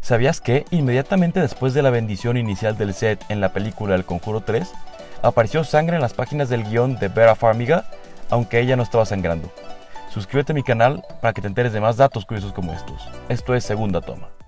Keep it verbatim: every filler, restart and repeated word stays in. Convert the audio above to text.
¿Sabías que, inmediatamente después de la bendición inicial del set en la película El Conjuro tres, apareció sangre en las páginas del guión de Vera Farmiga, aunque ella no estaba sangrando? Suscríbete a mi canal para que te enteres de más datos curiosos como estos. Esto es Segunda Toma.